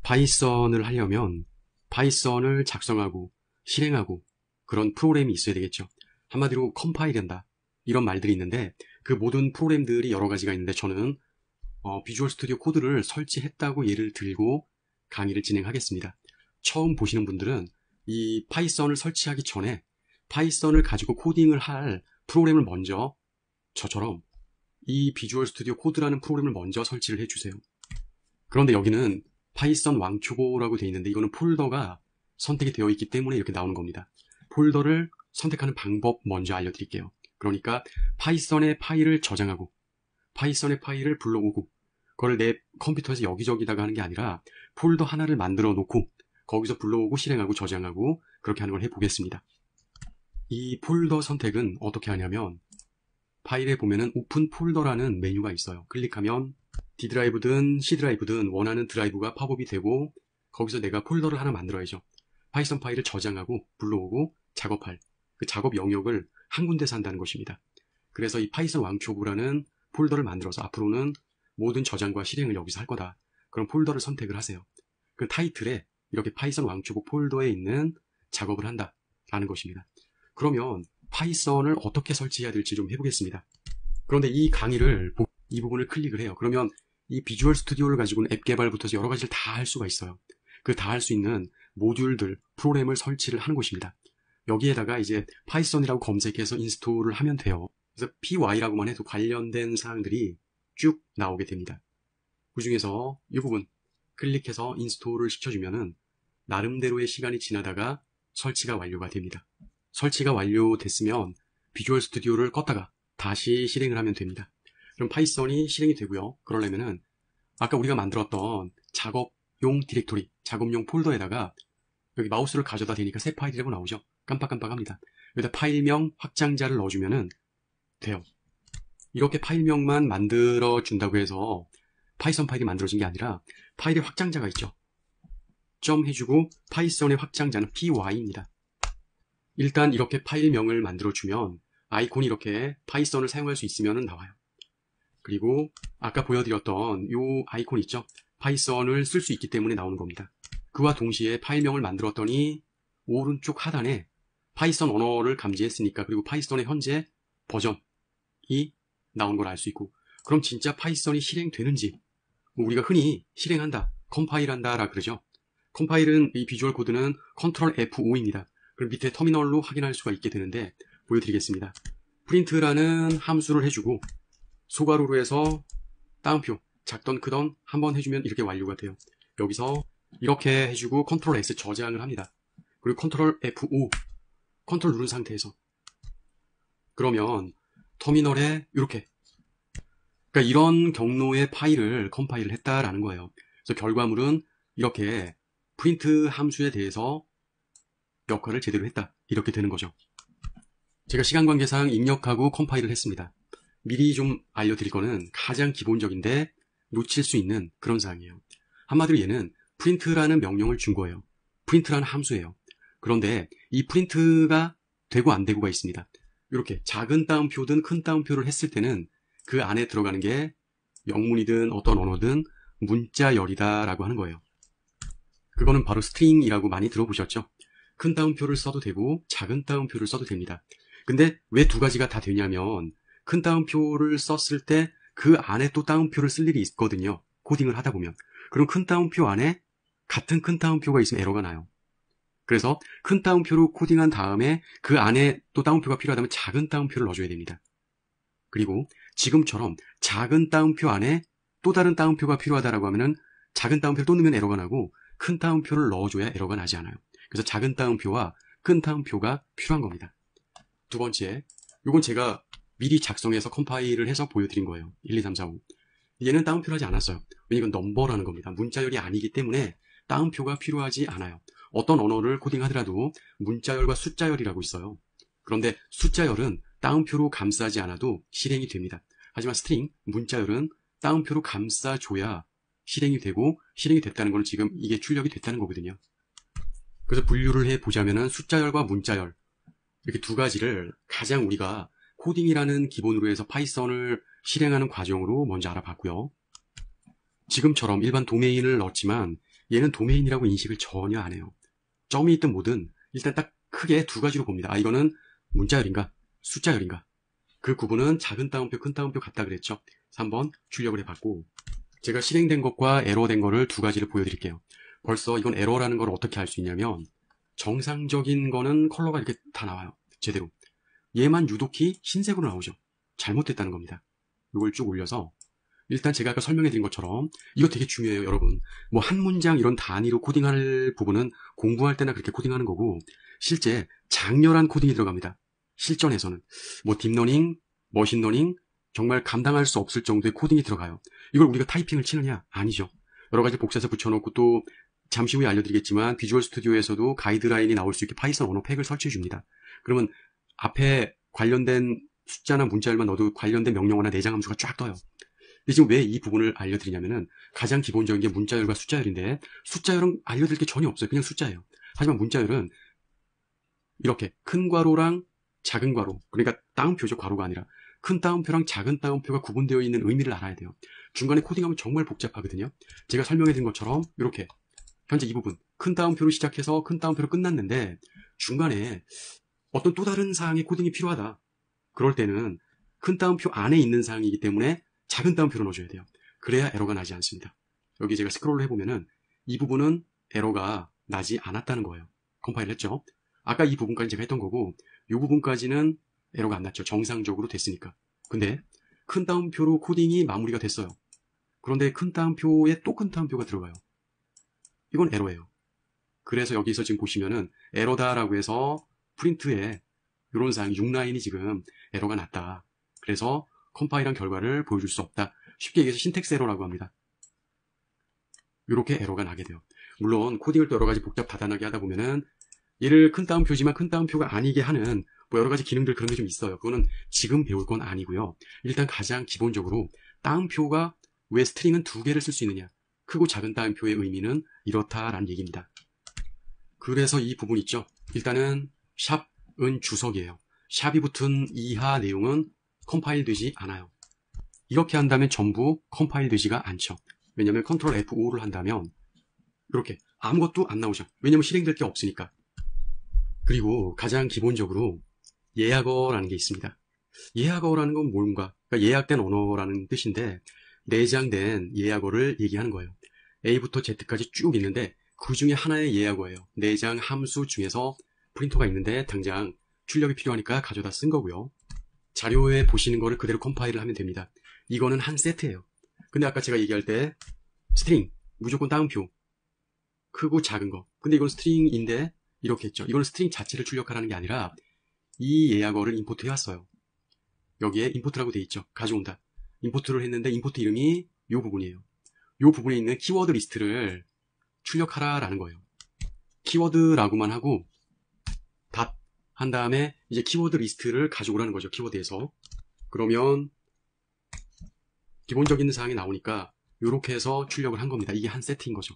파이썬을 하려면 파이썬을 작성하고 실행하고 그런 프로그램이 있어야 되겠죠. 한마디로 컴파일한다. 이런 말들이 있는데 그 모든 프로그램들이 여러 가지가 있는데 저는 비주얼 스튜디오 코드를 설치했다고 예를 들고 강의를 진행하겠습니다. 처음 보시는 분들은 이 파이썬을 설치하기 전에 파이썬을 가지고 코딩을 할 프로그램을 먼저 저처럼 이 비주얼 스튜디오 코드라는 프로그램을 먼저 설치를 해주세요. 그런데 여기는 파이썬 왕초보라고 되어 있는데 이거는 폴더가 선택이 되어 있기 때문에 이렇게 나오는 겁니다. 폴더를 선택하는 방법 먼저 알려드릴게요. 그러니까 파이썬의 파일을 저장하고 파이썬의 파일을 불러오고 그걸 내 컴퓨터에서 여기저기다가 하는 게 아니라 폴더 하나를 만들어 놓고 거기서 불러오고 실행하고 저장하고 그렇게 하는 걸 해보겠습니다. 이 폴더 선택은 어떻게 하냐면 파일에 보면은 오픈 폴더라는 메뉴가 있어요. 클릭하면 D 드라이브든 C 드라이브든 원하는 드라이브가 팝업이 되고 거기서 내가 폴더를 하나 만들어야죠. 파이썬 파일을 저장하고 불러오고 작업할 그 작업 영역을 한 군데서 한다는 것입니다. 그래서 이 파이썬 왕초보라는 폴더를 만들어서 앞으로는 모든 저장과 실행을 여기서 할 거다. 그런 폴더를 선택을 하세요. 그 타이틀에 이렇게 파이썬 왕초보 폴더에 있는 작업을 한다 라는 것입니다. 그러면 파이썬을 어떻게 설치해야 될지 좀 해보겠습니다. 그런데 이 강의를 이 부분을 클릭을 해요. 그러면 이 비주얼 스튜디오를 가지고는 앱 개발부터 여러 가지를 다 할 수가 있어요. 그 다 할 수 있는 모듈들, 프로그램을 설치를 하는 곳입니다. 여기에다가 이제 파이썬이라고 검색해서 인스톨을 하면 돼요. 그래서 py라고만 해도 관련된 사항들이 쭉 나오게 됩니다. 그 중에서 이 부분 클릭해서 인스톨을 시켜주면은 나름대로의 시간이 지나다가 설치가 완료가 됩니다. 설치가 완료됐으면 비주얼 스튜디오를 껐다가 다시 실행을 하면 됩니다. 그럼 파이썬이 실행이 되고요. 그러려면은 아까 우리가 만들었던 작업용 디렉토리, 작업용 폴더에다가 여기 마우스를 가져다 대니까 새 파일이라고 나오죠. 깜빡깜빡합니다. 여기다 파일명 확장자를 넣어주면은 돼요. 이렇게 파일명만 만들어준다고 해서 파이썬 파일이 만들어진 게 아니라 파일의 확장자가 있죠. 점 해주고 파이썬의 확장자는 py입니다. 일단 이렇게 파일명을 만들어주면 아이콘이 이렇게 파이썬을 사용할 수 있으면 나와요. 그리고 아까 보여드렸던 이 아이콘 있죠? 파이썬을 쓸 수 있기 때문에 나오는 겁니다. 그와 동시에 파일명을 만들었더니 오른쪽 하단에 파이썬 언어를 감지했으니까 그리고 파이썬의 현재 버전이 나온 걸 알 수 있고 그럼 진짜 파이썬이 실행되는지 우리가 흔히 실행한다, 컴파일한다 라 그러죠. 컴파일은 이 비주얼 코드는 컨트롤 F5입니다. 그럼 밑에 터미널로 확인할 수가 있게 되는데 보여드리겠습니다. 프린트라는 함수를 해주고 소괄호로 해서 따옴표 작던 크던 한번 해주면 이렇게 완료가 돼요. 여기서 이렇게 해주고 컨트롤 S 저장을 합니다. 그리고 컨트롤 F5 컨트롤 누른 상태에서 그러면 터미널에 이렇게 그러니까 이런 경로의 파일을 컴파일을 했다라는 거예요. 그래서 결과물은 이렇게 프린트 함수에 대해서 역할을 제대로 했다 이렇게 되는 거죠. 제가 시간 관계상 입력하고 컴파일을 했습니다. 미리 좀 알려드릴 거는 가장 기본적인데 놓칠 수 있는 그런 사항이에요. 한마디로 얘는 프린트라는 명령을 준 거예요. 프린트라는 함수예요. 그런데 이 프린트가 되고 안 되고가 있습니다. 이렇게 작은 따옴표든 큰 따옴표를 했을 때는 그 안에 들어가는 게 영문이든 어떤 언어든 문자열이다 라고 하는 거예요. 그거는 바로 스트링이라고 많이 들어보셨죠? 큰 따옴표를 써도 되고 작은 따옴표를 써도 됩니다. 근데 왜 두 가지가 다 되냐면 큰 따옴표를 썼을 때 그 안에 또 따옴표를 쓸 일이 있거든요. 코딩을 하다 보면. 그럼 큰 따옴표 안에 같은 큰 따옴표가 있으면 에러가 나요. 그래서 큰 따옴표로 코딩한 다음에 그 안에 또 따옴표가 필요하다면 작은 따옴표를 넣어줘야 됩니다. 그리고 지금처럼 작은 따옴표 안에 또 다른 따옴표가 필요하다라고 하면은 작은 따옴표를 또 넣으면 에러가 나고 큰 따옴표를 넣어줘야 에러가 나지 않아요. 그래서 작은 따옴표와 큰 따옴표가 필요한 겁니다. 두 번째, 이건 제가 미리 작성해서 컴파일을 해서 보여드린 거예요. 1, 2, 3, 4, 5. 얘는 따옴표를 하지 않았어요. 왜냐면 이건 넘버라는 겁니다. 문자열이 아니기 때문에 따옴표가 필요하지 않아요. 어떤 언어를 코딩하더라도 문자열과 숫자열이라고 있어요. 그런데 숫자열은 따옴표로 감싸지 않아도 실행이 됩니다. 하지만 스트링, 문자열은 따옴표로 감싸줘야 실행이 되고 실행이 됐다는 건 지금 이게 출력이 됐다는 거거든요. 그래서 분류를 해보자면은 숫자열과 문자열 이렇게 두 가지를 가장 우리가 코딩이라는 기본으로 해서 파이썬을 실행하는 과정으로 먼저 알아봤고요. 지금처럼 일반 도메인을 넣었지만 얘는 도메인이라고 인식을 전혀 안 해요. 점이 있든 뭐든 일단 딱 크게 두 가지로 봅니다. 아, 이거는 문자열인가 숫자열인가. 그 구분은 작은 따옴표 큰 따옴표 같다 그랬죠. 3번 출력을 해봤고, 제가 실행된 것과 에러된 거를 두 가지를 보여드릴게요. 벌써 이건 에러라는 걸 어떻게 알 수 있냐면, 정상적인 거는 컬러가 이렇게 다 나와요. 제대로. 얘만 유독히 흰색으로 나오죠. 잘못됐다는 겁니다. 이걸 쭉 올려서, 일단 제가 아까 설명해드린 것처럼 이거 되게 중요해요, 여러분. 뭐 한 문장 이런 단위로 코딩할 부분은 공부할 때나 그렇게 코딩하는 거고, 실제 장렬한 코딩이 들어갑니다. 실전에서는 뭐 딥러닝, 머신러닝, 정말 감당할 수 없을 정도의 코딩이 들어가요. 이걸 우리가 타이핑을 치느냐? 아니죠. 여러 가지 복사해서 붙여놓고, 또 잠시 후에 알려드리겠지만 비주얼 스튜디오에서도 가이드라인이 나올 수 있게 파이썬 언어 팩을 설치해 줍니다. 그러면 앞에 관련된 숫자나 문자열만 넣어도 관련된 명령어나 내장 함수가 쫙 떠요. 근데 지금 왜 이 부분을 알려드리냐면은, 가장 기본적인 게 문자열과 숫자열인데, 숫자열은 알려드릴 게 전혀 없어요. 그냥 숫자예요. 하지만 문자열은 이렇게 큰 괄호랑 작은 괄호, 그러니까 따옴표죠, 괄호가 아니라 큰 따옴표랑 작은 따옴표가 구분되어 있는 의미를 알아야 돼요. 중간에 코딩하면 정말 복잡하거든요. 제가 설명해드린 것처럼 이렇게 현재 이 부분 큰 따옴표로 시작해서 큰 따옴표로 끝났는데, 중간에 어떤 또 다른 사항의 코딩이 필요하다. 그럴 때는 큰 따옴표 안에 있는 사항이기 때문에 작은 따옴표로 넣어줘야 돼요. 그래야 에러가 나지 않습니다. 여기 제가 스크롤을 해보면은 이 부분은 에러가 나지 않았다는 거예요. 컴파일 했죠. 아까 이 부분까지 제가 했던 거고, 이 부분까지는 에러가 안 났죠. 정상적으로 됐으니까. 근데 큰 따옴표로 코딩이 마무리가 됐어요. 그런데 큰 따옴표에 또 큰 따옴표가 들어가요. 이건 에러예요. 그래서 여기서 지금 보시면은 에러다라고 해서 프린트에 이런 사항 6라인이 지금 에러가 났다. 그래서 컴파일한 결과를 보여줄 수 없다. 쉽게 얘기해서 신텍스 에러라고 합니다. 이렇게 에러가 나게 돼요. 물론 코딩을 또 여러 가지 복잡 다단하게 하다 보면은 얘를 큰 따옴표지만 큰 따옴표가 아니게 하는 뭐 여러 가지 기능들, 그런 게 좀 있어요. 그거는 지금 배울 건 아니고요. 일단 가장 기본적으로 따옴표가 왜 스트링은 두 개를 쓸 수 있느냐, 크고 작은 따옴표의 의미는 이렇다라는 얘기입니다. 그래서 이 부분 있죠. 일단은 샵은 주석이에요. 샵이 붙은 이하 내용은 컴파일 되지 않아요. 이렇게 한다면 전부 컴파일 되지가 않죠. 왜냐면 컨트롤 F5를 한다면 이렇게 아무것도 안 나오죠. 왜냐면 실행될 게 없으니까. 그리고 가장 기본적으로 예약어라는 게 있습니다. 예약어라는 건 뭔가? 그러니까 예약된 언어라는 뜻인데, 내장된 예약어를 얘기하는 거예요. A부터 Z까지 쭉 있는데 그 중에 하나의 예약어예요. 내장 함수 중에서 프린터가 있는데 당장 출력이 필요하니까 가져다 쓴 거고요. 자료에 보시는 거를 그대로 컴파일을 하면 됩니다. 이거는 한 세트예요. 근데 아까 제가 얘기할 때 스트링, 무조건 따옴표, 크고 작은 거. 근데 이건 스트링인데 이렇게 했죠. 이거는 스트링 자체를 출력하라는 게 아니라 이 예약어를 임포트 해왔어요. 여기에 임포트라고 돼 있죠. 가져온다. 임포트를 했는데 임포트 이름이 이 부분이에요. 이 부분에 있는 키워드 리스트를 출력하라라는 거예요. 키워드라고만 하고 닷 한 다음에 이제 키워드 리스트를 가져오라는 거죠. 키워드에서. 그러면 기본적인 사항이 나오니까 이렇게 해서 출력을 한 겁니다. 이게 한 세트인 거죠.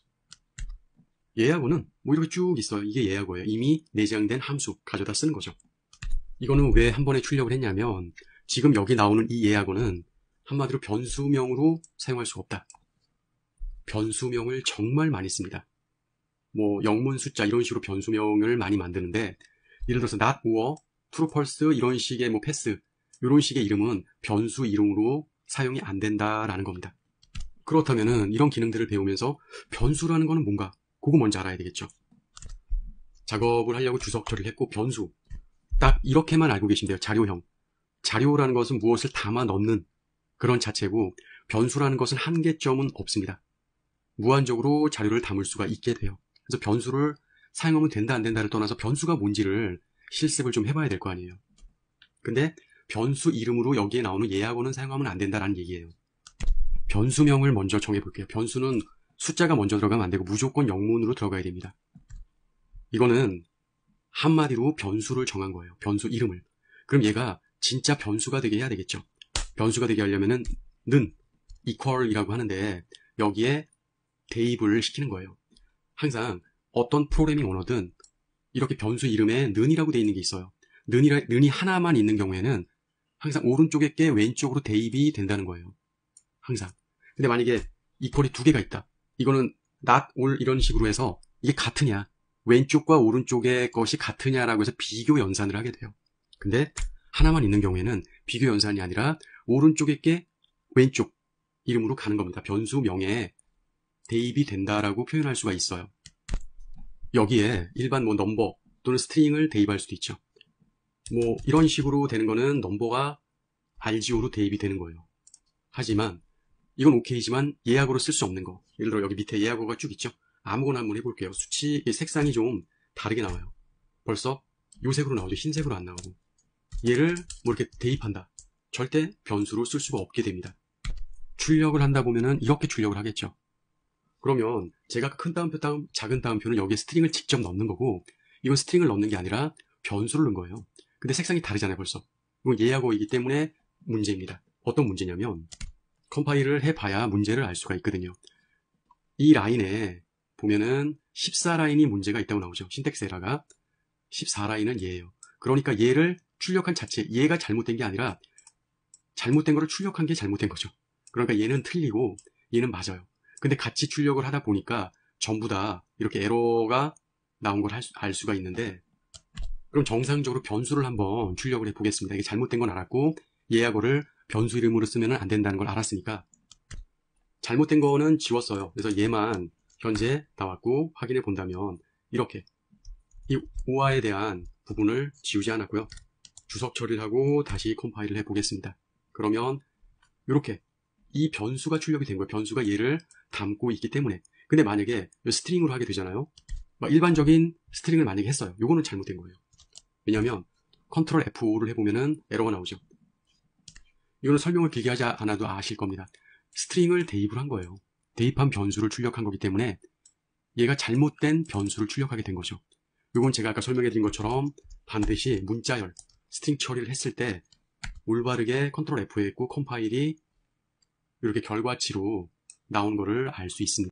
예약어는 뭐 이렇게 쭉 있어요. 이게 예약어예요. 이미 내장된 함수 가져다 쓰는 거죠. 이거는 왜 한 번에 출력을 했냐면, 지금 여기 나오는 이 예약어는 한마디로 변수명으로 사용할 수가 없다. 변수명을 정말 많이 씁니다. 뭐 영문, 숫자 이런 식으로 변수명을 많이 만드는데, 예를 들어서 not, or, true, false 이런 식의 뭐 pass 이런 식의 이름은 변수 이름으로 사용이 안 된다라는 겁니다. 그렇다면은 이런 기능들을 배우면서 변수라는 거는 뭔가, 그거 먼저 알아야 되겠죠. 작업을 하려고 주석 처리를 했고, 변수 딱 이렇게만 알고 계시면 돼요. 자료형. 자료라는 것은 무엇을 담아 넣는 그런 자체고, 변수라는 것은 한계점은 없습니다. 무한적으로 자료를 담을 수가 있게 돼요. 그래서 변수를 사용하면 된다 안 된다를 떠나서 변수가 뭔지를 실습을 좀 해봐야 될 거 아니에요. 근데 변수 이름으로 여기에 나오는 예약어는 사용하면 안 된다라는 얘기예요. 변수명을 먼저 정해볼게요. 변수는 숫자가 먼저 들어가면 안 되고 무조건 영문으로 들어가야 됩니다. 이거는 한마디로 변수를 정한 거예요. 변수 이름을. 그럼 얘가 진짜 변수가 되게 해야 되겠죠. 변수가 되게 하려면은 는 equal이라고 하는데 여기에 대입을 시키는 거예요. 항상 어떤 프로그래밍 언어든 이렇게 변수 이름에 는이라고 되어 있는 게 있어요. 는이 하나만 있는 경우에는 항상 오른쪽에 게 왼쪽으로 대입이 된다는 거예요. 항상. 근데 만약에 equal이 두 개가 있다. 이거는 not all 이런 식으로 해서 이게 같으냐, 왼쪽과 오른쪽의 것이 같으냐라고 해서 비교 연산을 하게 돼요. 근데 하나만 있는 경우에는 비교 연산이 아니라 오른쪽의 게 왼쪽 이름으로 가는 겁니다. 변수 명에 대입이 된다라고 표현할 수가 있어요. 여기에 일반 뭐 넘버 또는 스트링을 대입할 수도 있죠. 뭐 이런 식으로 되는 거는 넘버가 RGO로 대입이 되는 거예요. 하지만 이건 오케이지만 예약어로 쓸 수 없는 거. 예를 들어 여기 밑에 예약어가 쭉 있죠. 아무거나 한번 해볼게요. 수치 색상이 좀 다르게 나와요. 벌써 요 색으로 나오죠. 흰색으로 안 나오고. 얘를 뭐 이렇게 대입한다. 절대 변수로 쓸 수가 없게 됩니다. 출력을 한다 보면은 이렇게 출력을 하겠죠. 그러면 제가 큰 따옴표, 작은 따옴표는 여기에 스트링을 직접 넣는 거고, 이건 스트링을 넣는 게 아니라 변수를 넣은 거예요. 근데 색상이 다르잖아요, 벌써. 이건 예약어이기 때문에 문제입니다. 어떤 문제냐면, 컴파일을 해봐야 문제를 알 수가 있거든요. 이 라인에 보면은 14라인이 문제가 있다고 나오죠. 신텍스 에러가. 14라인은 얘예요. 그러니까 얘를 출력한 자체, 얘가 잘못된 게 아니라 잘못된 거를 출력한 게 잘못된 거죠. 그러니까 얘는 틀리고 얘는 맞아요. 근데 같이 출력을 하다 보니까 전부 다 이렇게 에러가 나온 걸 알 수가 있는데, 그럼 정상적으로 변수를 한번 출력을 해보겠습니다. 이게 잘못된 건 알았고 예약어를 변수 이름으로 쓰면 안 된다는 걸 알았으니까 잘못된 거는 지웠어요. 그래서 얘만 현재 나왔고 확인해 본다면 이렇게 이 오화에 대한 부분을 지우지 않았고요. 주석 처리를 하고 다시 컴파일을 해보겠습니다. 그러면 이렇게 이 변수가 출력이 된 거예요. 변수가 얘를 담고 있기 때문에. 근데 만약에 스트링으로 하게 되잖아요. 막 일반적인 스트링을 만약에 했어요. 요거는 잘못된 거예요. 왜냐면 컨트롤 F5를 해보면은 에러가 나오죠. 이거는 설명을 길게 하지 않아도 아실 겁니다. 스트링을 대입을 한 거예요. 대입한 변수를 출력한 거기 때문에 얘가 잘못된 변수를 출력하게 된 거죠. 이건 제가 아까 설명해 드린 것처럼 반드시 문자열, 스트링 처리를 했을 때 올바르게 컨트롤 F에 했고 컴파일이 이렇게 결과치로 나온 거를 알 수 있습니다.